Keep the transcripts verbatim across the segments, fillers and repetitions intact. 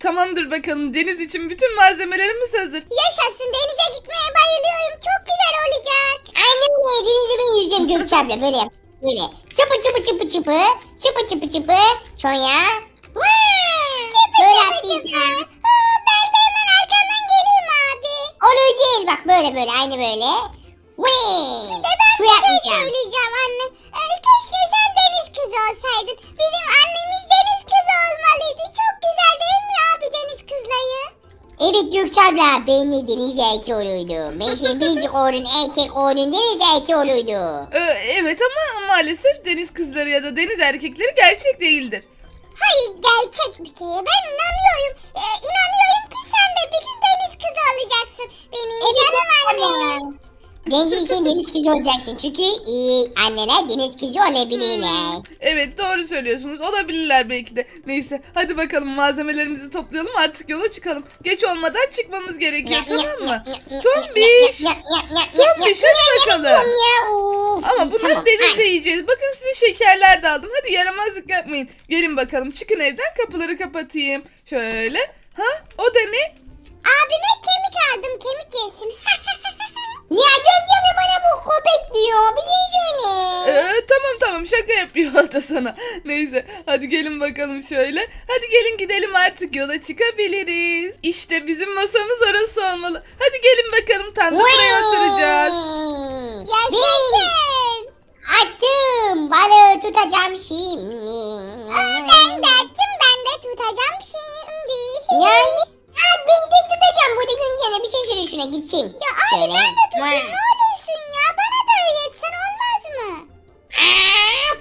Tamamdır bakalım. Deniz için bütün malzemelerimiz hazır. Yaşasın, denize gitmeye bayılıyorum. Çok güzel olacak. Annem ne? Denize ben yüzeceğim Gökçe abla. Böyle yap. Böyle. Çıpı çıpı çıpı çıpı. Çıpı çıpı çıpı. Sonra. Çıpı Böyle çıpı atlayacağım. çıpı. Aa, ben de hemen arkandan geleyim abi. Olur değil. Bak böyle böyle. Aynı böyle. Bir de ben Suya bir şey atlayacağım. söyleyeceğim anne. Ee, keşke sen deniz kızı olsaydın. Bizim annemiz deniz kızı olmalıydı. Çok güzel değil mi abi deniz kızları? Evet Gökçe abla. Ben de deniz erkeği oluyordum. Ben senin birinci oğlun erkek oğlun deniz erkeği oluydu. Ee, evet ama maalesef deniz kızları ya da deniz erkekleri gerçek değildir. Hayır, gerçek bir kere. Ben inanıyorum. Ee, inanıyorum ki sen de bir gün deniz kızı olacaksın. Benim canım annem. Bence sen deniz kızı olacaksın. Çünkü iyi anneler deniz kızı olabilirler. Evet, doğru söylüyorsunuz. Olabilirler belki de. Neyse, hadi bakalım malzemelerimizi toplayalım, artık yola çıkalım. Geç olmadan çıkmamız gerekiyor, tamam mı? Tombiş! Tombiş, hadi bakalım. Ama bunları denizde yiyeceğiz. Bakın, size şekerler de aldım. Hadi yaramazlık yapmayın. Gelin bakalım, çıkın evden, kapıları kapatayım. Şöyle. Ha? O da ne? Abime kemik aldım, kemik yesin. Ya Gökçe bana bu köpek diyor. Bir şey söyle. Ee, tamam tamam, şaka yapıyor o da sana. Neyse, hadi gelin bakalım şöyle. Hadi gelin gidelim, artık yola çıkabiliriz. İşte bizim masamız orası olmalı. Hadi gelin bakalım, tam da buraya oturacağız. Yaşasın. Attım. Balığı tutacağım şimdi. Aa, ben de attım, ben de tutacağım şimdi. Yani ben de tutacağım. Bu da gün gene bir şey söyle şuna gitsin. Ya abi Şöyle. ben de tutayım, ne olursun ya. Bana da öğretsen olmaz mı? Aa,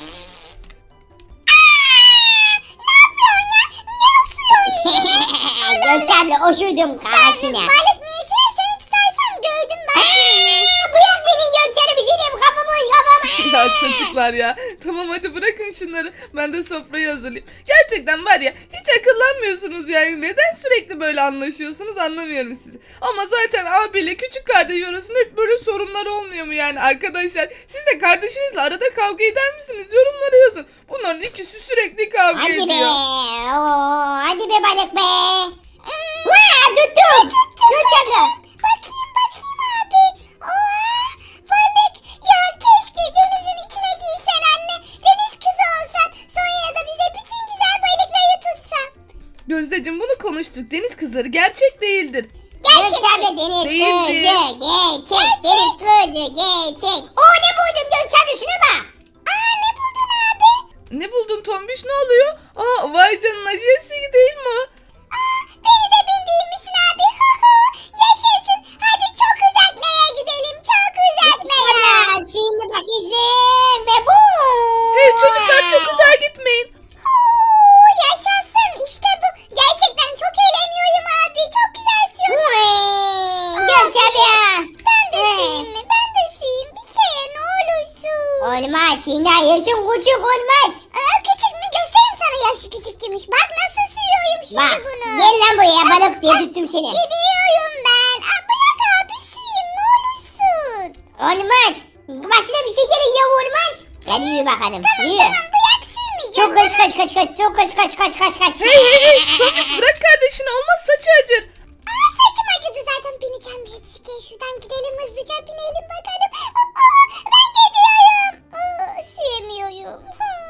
ne yapıyorsun ya? Ne usuyorsun ya? Gökçe abla oşurdum karşına. Balık niyetine seni tutarsam gördüm ben seni. Bırak beni Gökçe abla, bir şey diyeyim kafamı kafamı. Ya çocuklar ya. Tamam, hadi bırakın şunları. Ben de sofrayı hazırlayayım. Gerçekten var ya, hiç akıllanmıyorsunuz yani. Neden sürekli böyle anlaşıyorsunuz, anlamıyorum sizi. Ama zaten abiyle küçük kardeş arasında hep böyle sorunlar olmuyor mu yani arkadaşlar? Siz de kardeşinizle arada kavga eder misiniz? Yorumlara yazın. Bunların ikisi sürekli kavga Hadi ediyor. be. Oo, hadi be balık be. Vaa tuttum. Gökçe abla. Bakayım bakayım abi. Oha, balık. Ya keşke denizin içine girsen anne. Deniz kızı olsan. Sonra da bize bütün güzel balıkları tutsan. Gözdeciğim, bunu konuştuk. Deniz kızları gerçek değildir. Gökçe abla deniz Değildir. kızı gerçek. Deniz kızı gerçek. Oo ne buldum Gökçe abla, şuna bak. Aa, ne buldun abi? Ne buldun Tombiş, ne oluyor? Aa, vay canına, Jessie değil mi o? Aa, beni de bindiğin misin abi? Yaşasın. Hadi çok uzaklara gidelim. Çok uzaklara. Valla şimdi bak izin ve bu. Hey çocuklar, çok uzağa gitmeyin. Oo, yaşasın. İşte bu. Gerçekten çok eğleniyorum abi. Çok güzel sürüyorum. Gökçe abla. Ben de suyum mi? Ben de suyum. Bir kere ne olursun. Olmaz, şimdi yaşın küçük olmaz. Aa, küçük mü? Göstereyim sana yaşı küçük kimmiş. Bak nasıl suyuyorum şimdi Bak bunu. gel lan buraya, balık diye tuttum seni. Gidiyorum ben. Aa, bırak abi suyum. Ne olursun. Olmaz. Başına bir şey gerek ya, olmaz. Hadi yürü bakalım. Tamam Yürü. tamam, bırak suymayacağım. Çok kaç kaç kaç kaç çok kaç kaç kaç kaç kaç. Hey hey hey, Tombiş bırak kardeşini, olmaz, saçı acır. Aa, saçım acıdı zaten, bineceğim jetski'ye. Şuradan gidelim hızlıca, binelim bakalım. Aa, ben gidiyorum. Aa, suyamıyorum.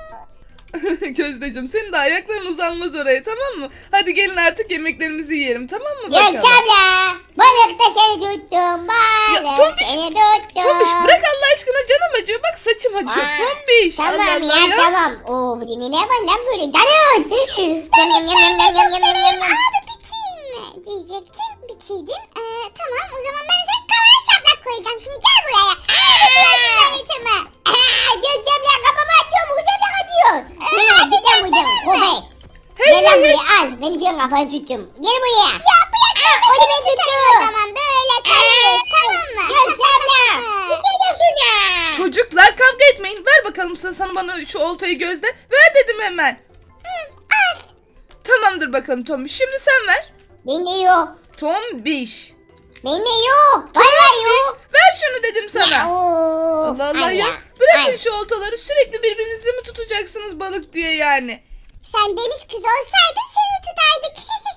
Gözdeciğim, senin de ayakların uzanmaz oraya, tamam mı? Hadi gelin artık yemeklerimizi yiyelim, tamam mı bakalım? Gökçe abla. Balık da seni tuttum. Ya, Balık Tombiş, seni tuttum. Tombiş bırak Allah aşkına, canım acıyor, bak saçım acıyor. Aa, Tombiş, Tamam Allah Allah ya, ya. tamam. Oo bu ne var lan böyle? Danın. Yam yam yam yam yam yam yam yam yam. Abi biteyim mi diyecektim. Bitiydin. Ee, tamam, o zaman ben sana kalan şaplak koyacağım. Şimdi gel buraya. Biliyorsun öğretimi. Aa, Gökçe abla kafama atıyor. Bu sefer atıyor. Ee, Gel atacağım, buraya. tamam mı? Köpek. Hey Gel lan hey hey. buraya, al. Ben senin kafanı tuttum. Gel buraya. Ya bırak, ben de onu seni ben tutayım tuttum. o zaman. Böyle kalıyoruz, tamam mı? Gökçe abla. Bir kere de şuna. Çocuklar kavga etmeyin, ver bakalım sen, sana bana şu oltayı gözle. Ver dedim hemen. Az. Tamamdır bakalım Tombiş, şimdi sen ver. Bende yok. Tombiş. Bende yok. Vallahi Tombiş, yok. ver şunu dedim sana. Ya, oo. Allah Allah Ay ya. ya. Bırakın Ay. şu oltaları, sürekli birbirinizi mi tutacaksınız balık diye yani? Sen deniz kızı olsaydın seni tutardık.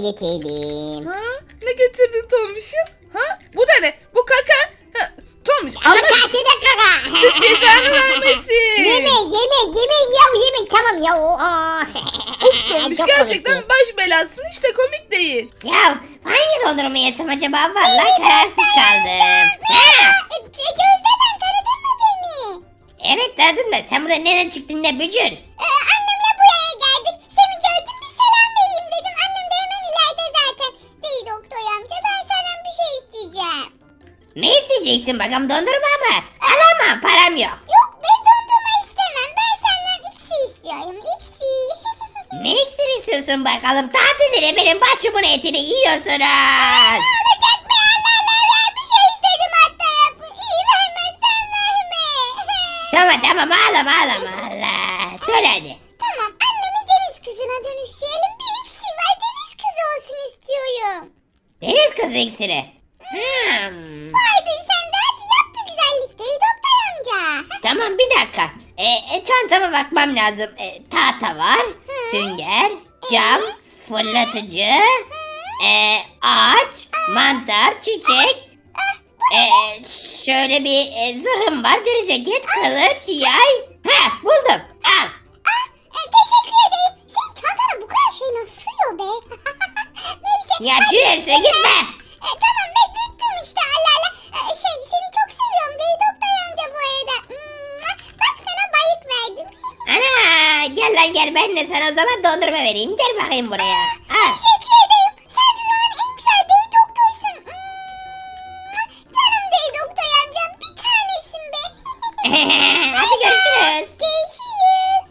getirdim. Ha? Ne getirdin Tombiş'im? Ha? Bu da ne? Bu kaka. Ha, Tombiş Ama Allah karşıda kaka. cezanı vermesin. Yemek yemek yemek ya yemek tamam ya. Aa. Uf Tombiş Çok gerçekten komikti. baş belasın işte komik değil. Ya hangi dondurma yesem acaba? Vallahi kararsız kaldım. Ha. Gözde ben tanıdın mı beni? Evet tanıdın da sen burada nereden çıktın ne bücür? Ee, annemle buraya geldik. Seni gördüm bir selam vereyim dedim. Annem de hemen ileride zaten. Değil doktor amca ben senden bir şey isteyeceğim. Ne isteyeceksin bakalım dondurma mı? Alamam param yok. Yok ben dondurma istemem. Ben senden iksi istiyorum. İksi. Ne iksir istiyorsun bakalım? Tatilde benim başımın etini yiyorsunuz. Olacak be Allah Allah ver bir şey istedim hatta yapı. İyi vermezsen verme. Tamam tamam ağlama ağlama Allah. Söyle hadi. Tamam annemi deniz kızına dönüştürelim. Bir iksi var deniz kızı olsun istiyorum. Deniz kızı iksiri. Hmm. Haydi sen de hadi yap bir güzellik değil doktor amca. Tamam bir dakika. E, e, çantama bakmam lazım. E, tahta var. Sünger, cam, fırlatıcı, e, ağaç, mantar, çiçek. E, şöyle bir e, zırhım var. Deri ceket, kılıç, yay. Ha buldum. Al. E, teşekkür ederim. Senin çantana bu kadar şey nasıl sığıyor be? Neyse. Ya şuraya şuraya gitme. E, tamam ben gittim işte Allah Allah. E, şey seni çok seviyorum değil doktor amca bu arada. Mua, bak sana bayık verdim. Ana gel lan gel ben de sana o zaman dondurma vereyim. Gel bakayım buraya. Al. Teşekkür ederim. Sen dünyanın en güzel değil doktorsun. Mua, canım değil doktor amcam bir tanesin be. Hadi görüşürüz. Görüşürüz.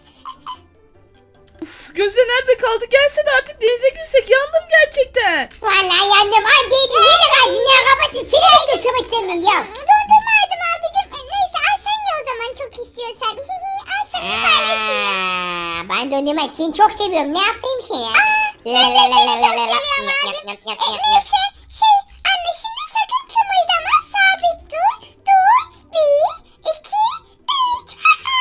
Uf, Gözde nerede kaldı? Gelse de artık denize girsek yandım gerçekten. Vallahi yandım. Hadi yedin. Yedin hadi ya kapatın. Çile düşürmek istemiyorum ya. Dondurma aldım abicim. E, neyse al sen ye o zaman çok istiyorsan. Al sana bir tanesini. Aa, ben dondurma seni çok seviyorum. Ne yapayım şey ya? La Ben la de la la seni la çok la la. seviyorum Yap, abi. yap, yap, yap, E, yap, yap. neyse şey anne şimdi sakın kımıldama sabit dur. Dur. Bir, iki, üç.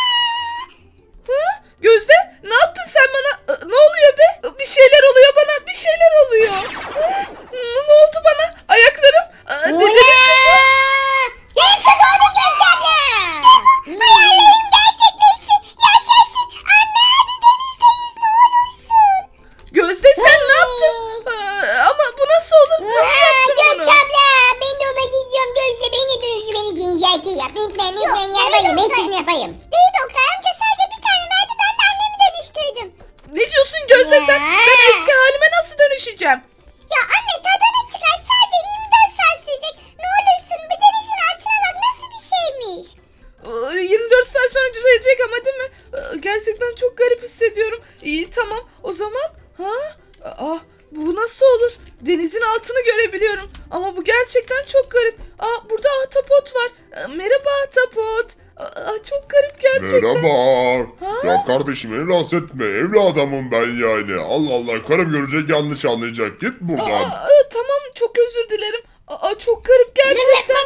Hı? Gözde ne yaptın sen bana? Ee, Ne oluyor be? Bir şeyler oluyor bana. Bir şeyler oluyor. Hı, Ne oldu bana? Ayaklarım. Aa, Ula! Deniz kızı. Deniz kızı oldu Gökçen'le. İşte bu. Hayallerim gerçekleşti. Yaşasın. Anne hadi denizdeyiz ne olursun. Gözde sen ne yaptın? Aa, Ama bu nasıl olur? Nasıl yaptın bunu? Gökçen'le. Ben de ona gidiyorum. Gözde beni dönüştü. Beni dinleyecekti. Yap. Lütfen lütfen Yok, yapayım. Ben yok, sizin yapayım. Değil doktor amca sadece bir tane verdi ben de annemi dönüştürdüm. Ne diyorsun Gözde sen? Ya. Ben eski halime nasıl dönüşeceğim? Ya anne tadını çıkart sadece yirmi dört saat sürecek. Ne olursun bir denizin altına bak nasıl bir şeymiş. Aa, yirmi dört saat sonra düzelecek ama değil mi? Aa, Gerçekten çok garip hissediyorum. İyi tamam o zaman. Ha? Aa, bu nasıl olur? Denizin altını görebiliyorum. Ama bu gerçekten çok garip. Aa, burada ahtapot var. Aa, merhaba ahtapot. Aa, çok garip gerçekten. Merhaba. Ha? Ya kardeşim beni rahatsız etme. Evli adamım ben yani. Allah Allah karım görecek yanlış anlayacak. Git Aa, buradan. aa, tamam çok özür dilerim. Aa, çok garip gerçekten.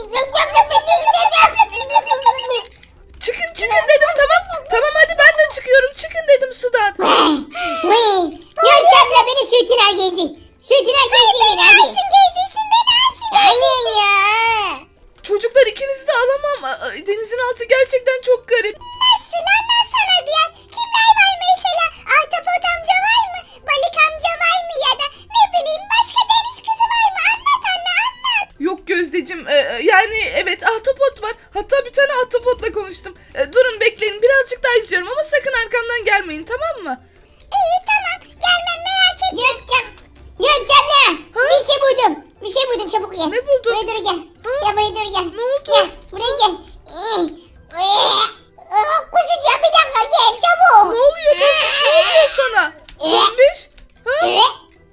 Çıkın çıkın dedim tamam. Tamam hadi ben de çıkıyorum. Çıkın dedim sudan. Gökçen'le beni sütüne gezin. Sütüne gezin beni hadi. Alsın gezdirsin beni alsın. Hayır ya. Çocuklar ikinizi de alamam. Aa, denizin altı gerçekten çok garip. Nasıl anlatsana biraz. Kimler var mesela? Ahtapot amca var mı? Balık amca var mı? Ya da ne bileyim başka deniz kızı var mı? Anlat anne anlat. Yok Gözdeciğim e, yani evet ahtapot var. Hatta bir tane ahtapotla konuştum. E, durun bekleyin birazcık daha izliyorum ama sakın arkamdan gelmeyin tamam mı? İyi tamam. Gelmem merak etme. Gökçen. Gökçen'le. Ha? Bir şey buldum. Bir şey buldum çabuk gel. Ne buldun? Buraya doğru gel. Ha? Gel buraya doğru gel. Ne oldu? Gel buraya gel. Kuzucuğum bir dakika gel çabuk. Ne oluyor Tombiş ne oluyor sana? Tombiş? Ha?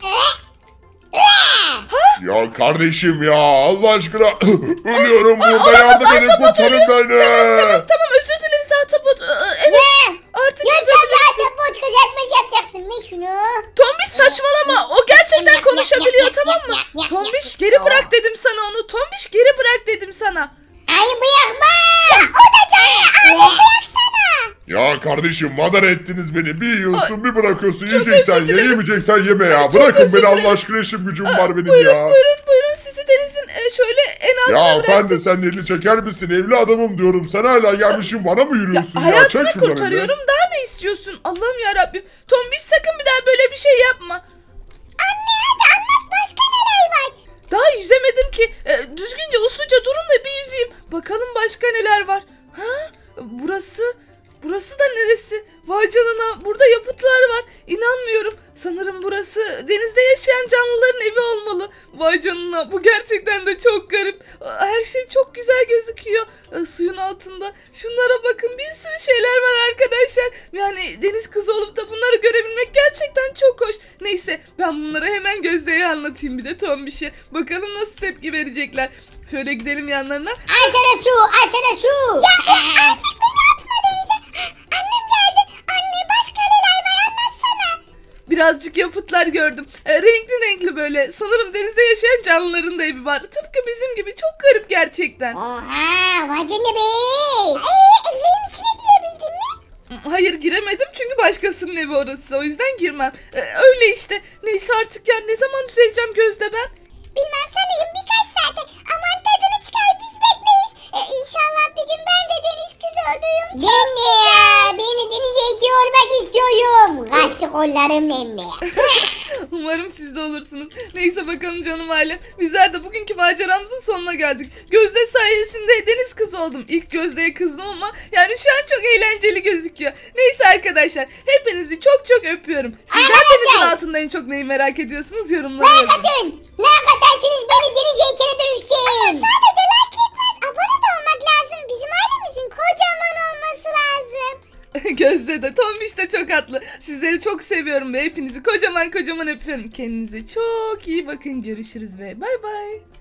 Ya kardeşim ya Allah aşkına. Ölüyorum burada yardım edin kurtarın beni. Tamam tamam tamam özür dileriz ahtapot. Aa, evet Ne? artık Gökçen'le yüzebilirsin. ahtapot kızartması yapacaktım ben şunu. Tombiş saçmalama o gerçekten konuşabiliyor tamam mı? Tombiş geri bırak dedim sana onu. Tombiş geri bırak dedim sana. Ay bırakma. O da canlı. Abi bıraksana. Ya kardeşim madara ettiniz beni. Bir yiyorsun bir bırakıyorsun. çok Yiyeceksen özür ye dilerim. yemeyeceksen yeme ya. çok Bırakın özür beni dilerim. Allah aşkına işim gücüm var benim Buyurun ya. buyurun buyurun sizi denizin e, şöyle en altına Ya bıraktım. efendi sen elini çeker misin? Evli adamım diyorum. Sen hala gelmişsin bana mı yürüyorsun ya? Hayatını Çek şuradan kurtarıyorum daha ne istiyorsun? Allah'ım ya Rabbim. Tombiş sakın bir daha böyle bir şey yapma. Anne hadi anlat başka neler var? Daha yüzemedim ki. E, düzgünce usulca durun da bir yüzeyim. Bakalım başka neler var. Ha? Burası Burası da neresi? Vay canına burada yapıtlar var. İnanmıyorum. Sanırım burası denizde yaşayan canlıların evi olmalı. Vay canına bu gerçekten de çok garip. Her şey çok güzel gözüküyor. E, suyun altında. Şunlara bakın bir sürü şeyler var arkadaşlar. Yani deniz kızı olup da bunları görebilmek gerçekten çok hoş. Neyse ben bunları hemen Gözde'ye anlatayım bir de Tombiş'e. Bakalım nasıl tepki verecekler. Şöyle gidelim yanlarına. Al sana su, al sana su. Ya artık beni atma denize. Annem geldi. Anne başka neler var anlatsana. Birazcık yapıtlar gördüm. E, renkli renkli böyle. Sanırım denizde yaşayan canlıların da evi var. Tıpkı bizim gibi. Çok garip gerçekten. Oha, vay canına be. Eee evlerin içine girebildin mi? Hayır giremedim çünkü başkasının evi orası. O yüzden girmem. E, öyle işte. Neyse artık ya ne zaman düzeleceğim Gözde ben? Bilmem sanırım birkaç saate. Aman tadını çıkar biz bekleyiz. E, İnşallah bir gün ben de deniz kızı olurum. Ben de ya, beni denize iki olmak istiyorum. Kaşık kollarım hem de. Umarım siz de olursunuz. Neyse bakalım canım ailem. Bizler de bugünkü maceramızın sonuna geldik. Gözde sayesinde deniz kızı oldum. İlk Gözde'ye kızdım ama yani şu an çok eğlenceli gözüküyor. Neyse arkadaşlar hepinizi çok çok öpüyorum. Sizler denizin altında en çok neyi merak ediyorsunuz yorumlara yazın. Bakın, ne kadarsanız beni denize heykele dönüşeceğim. Sadece like yetmez. Abone de olmak lazım. Bizim ailemizin kocaman olması lazım. Gözde de Tombiş de çok haklı. Sizleri çok seviyorum ve hepinizi kocaman kocaman öpüyorum. Kendinize çok iyi bakın. Görüşürüz ve bay bay.